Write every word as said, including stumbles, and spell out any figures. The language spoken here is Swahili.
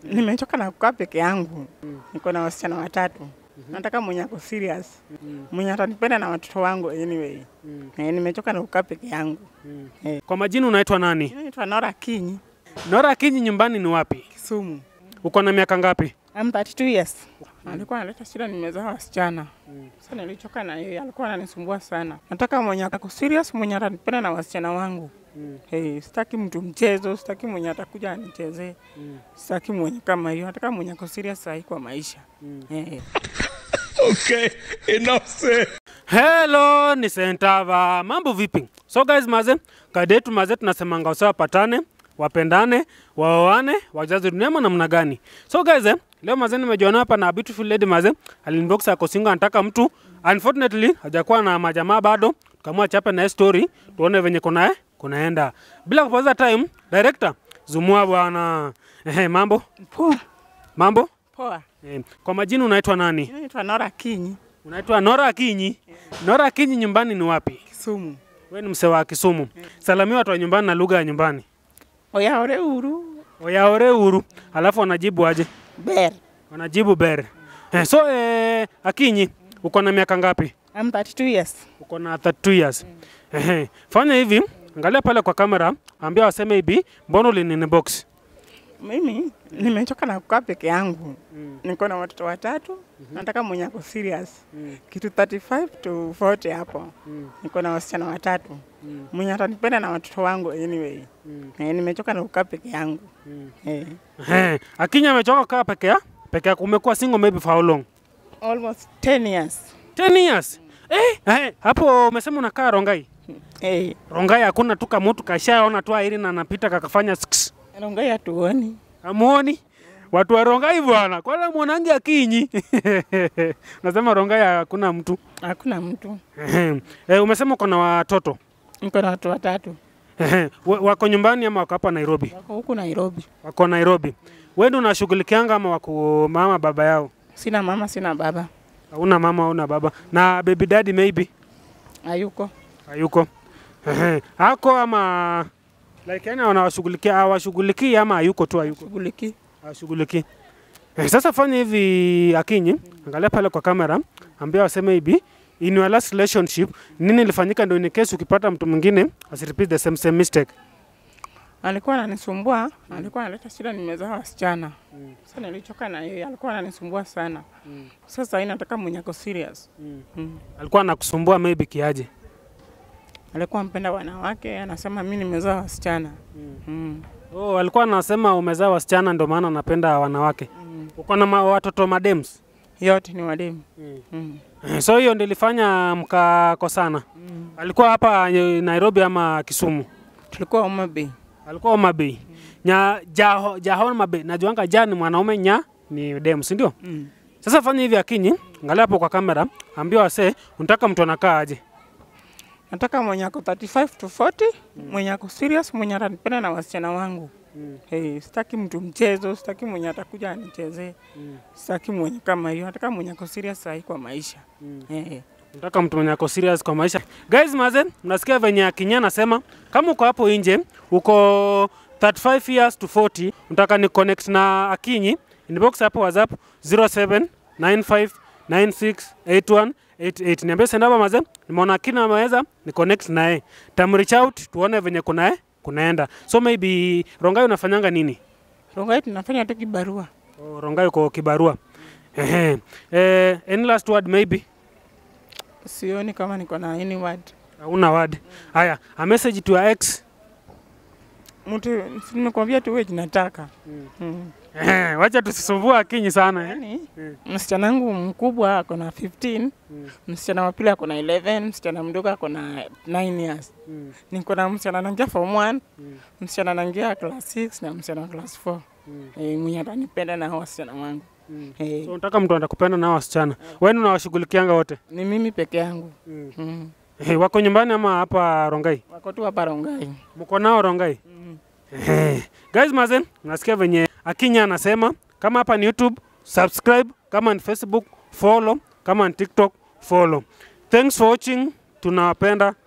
Nimechoka na kukaa peke yangu. Mm. Niko na wasichana watatu. Mm-hmm. Nataka mwenye ako serious. Mm. Mwenye atanipenda na watoto wangu anyway. Mm. Eh, nimechoka na kukaa peke yangu. Mm. Eh. Kwa majina unaitwa nani? Naitwa Nora Kinyi. Nora Kinyi, nyumbani ni wapi? Kisumu. Uko na miaka ngapi? I'm thirty-two years. Mm. Alikuwa analeta shida, nimezaa wasichana. Mm. Sasa nilichoka na yeye, alikuwa ananisumbua sana. Nataka mwenye ako serious, mwenye atanipenda na wasichana wangu. Mm. Hey, sitaki mtu mchezo, sitaki mwenye atakuja anichezee. Mm. Sitaki mwenye kama hiyo, nataka mwenye ako serious sahi kwa maisha. Mm. Hey. Okay, enough said. Hello, ni Sentava. Mambo vipi? So guys, maze, kadetu maze tunasemanga usawa patane, wapendane, waoane, wajaze dunia namna gani. So guys, eh, leo maze nimejiona hapa na beautiful lady maze, alinbox ako single anataka mtu. Unfortunately, hajakuwa na majamaa bado. Tukamua chape na story, tuone venye kuna eh, kunaenda. Bila kupoteza time, director, zumua bwana. Eh, mambo? Poa. Mambo? Poa. Eh, kwa majina unaitwa nani? Naitwa Nora Kinyi. Unaitwa Nora Kinyi? Yeah. Nora Kinyi, nyumbani ni wapi? Kisumu. Wewe ni mse wa Kisumu. Yeah. Salamia watu wa nyumbani na lugha ya nyumbani. Oyaore uru. Oyaore uru. Alafu wanajibu aje? Ber. Wanajibu ber. Eh, so eh, Akinyi, uko na miaka ngapi? I'm thirty-two years. Uko na thirty-two years. Mm. Eh, fanya hivi, angalia pale kwa kamera, ambia waseme hivi, mbona ulinini box? Mimi nimechoka na kukaa peke yangu. Mm. Niko na watoto watatu. Mm-hmm. Nataka mwenye ako serious. Mm. Kitu thirty-five to forty hapo. Mm. Niko na wasichana watatu. Mm. Mwenye atanipenda na watoto wangu anyway. Mm. Eh, nimechoka na kukaa peke yangu. Mm. Eh. Eh, Akinyi amechoka kukaa peke yake? Peke yake. Umekuwa single maybe for how long? Almost ten years. ten years? Mm. Eh, eh, hapo umesema unakaa Rongai? Eh. Rongai hakuna tu kama mtu kashaona tu airi na anapita kakafanya six. Rongai hatuoni. Amuoni? Watu wa Rongai bwana. Kwa nini mwanangi Akinyi? Nasema Rongai hakuna mtu. Hakuna mtu. Eh, umesema uko na watoto? Niko na watu watatu. Wako nyumbani ama wako hapa Nairobi? Wako huku Nairobi. Wako Nairobi. Wewe ndio unashughulikianga ama wako mama baba yao? Sina mama, sina baba. Hauna mama, hauna baba. Na baby daddy maybe? Hayuko. Hayuko. Hako ama like yani wanawashughulikia, hawashughulikii ama hayuko tu hayuko? Shughuliki. Hawashughulikii. Eh, sasa fanya hivi Akinyi, angalia pale kwa kamera, ambia waseme hivi, in your last relationship, nini ilifanyika ndio in case ukipata mtu mwingine asirepeat the same same mistake? Alikuwa ananisumbua, mm. Alikuwa analeta shida, nimezaa wasichana. Mm. Sasa nilichoka na yeye, alikuwa ananisumbua sana. Mm. Sasa yeye nataka mwenye ako serious. Mm. Mm. Alikuwa anakusumbua maybe kiaje? Alikuwa mpenda wanawake, anasema mimi nimezaa wasichana. Mm. Mm. Oh, alikuwa anasema umezaa wasichana ndio maana anapenda wanawake. Mm. Uko na ma watoto madems? Yote ni wademu. Mm. Mm. So hiyo ndio ilifanya mkakosana. Mm. Alikuwa hapa Nairobi ama Kisumu? Tulikuwa Homa Bay. Alikuwa Homa Bay. Mm. Nya jaho jaho Homa Bay. Najuanga ja ni mwanaume, nya ni dem, si ndio? Mm. Sasa fanya hivi Akinyi, angalia hapo kwa kamera, ambia wase unataka mtu anakaa aje? Nataka mwenye ako thirty-five to forty, mm. Mwenye ako serious, mwenye atanipenda na wasichana wangu. Mm. Hey, sitaki mtu mchezo, sitaki mwenye atakuja anichezee. Mm. Sitaki mwenye kama hiyo, nataka mwenye ako serious sahi kwa maisha. Mm. Hey. Nataka mtu mwenye ako serious kwa maisha. Guys, maze, mnasikia venye Akinyi anasema, kama uko hapo nje, uko thirty-five years to forty, unataka ni connect na Akinyi, inbox hapo WhatsApp zero seven nine five nine six eight one eight eight. Niambie Sentava maze, nimeona Akinyi ameweza ni connect naye. Tam reach out tuone venye kuna eh, kunaenda. So maybe Rongai unafanyanga nini? Rongai tunafanya tu kibarua. Oh, Rongai uko kibarua. Eh, eh, any last word maybe? Sioni kama niko na any word. Hauna word. Haya, a message to your ex. Mtu nimekwambia tu wewe nataka. Mm. Mm. Eh, wacha tusisumbue Akinyi sana eh. Mm. Msichana wangu mkubwa ako na fifteen, mm. Msichana wa pili ako na eleven, msichana mdogo ako na nine years. Mm. Niko na msichana anaingia form one, mm. Msichana anaingia class six na msichana wa class four. Mm. Eh, mwenye atanipenda na wasichana wangu. Mm. Eh. So unataka mtu anakupenda na wasichana. Yeah. Wewe unawashughulikianga wote? Ni mimi peke yangu. Mm. Mm. Eh, wako nyumbani ama hapa Rongai? Wako tu hapa Rongai. Mko nao Rongai? Mm. Eh. Guys, mazen, unasikia venye Akinyi anasema, kama hapa ni YouTube, subscribe, kama ni Facebook, follow, kama ni TikTok, follow. Thanks for watching. Tunawapenda.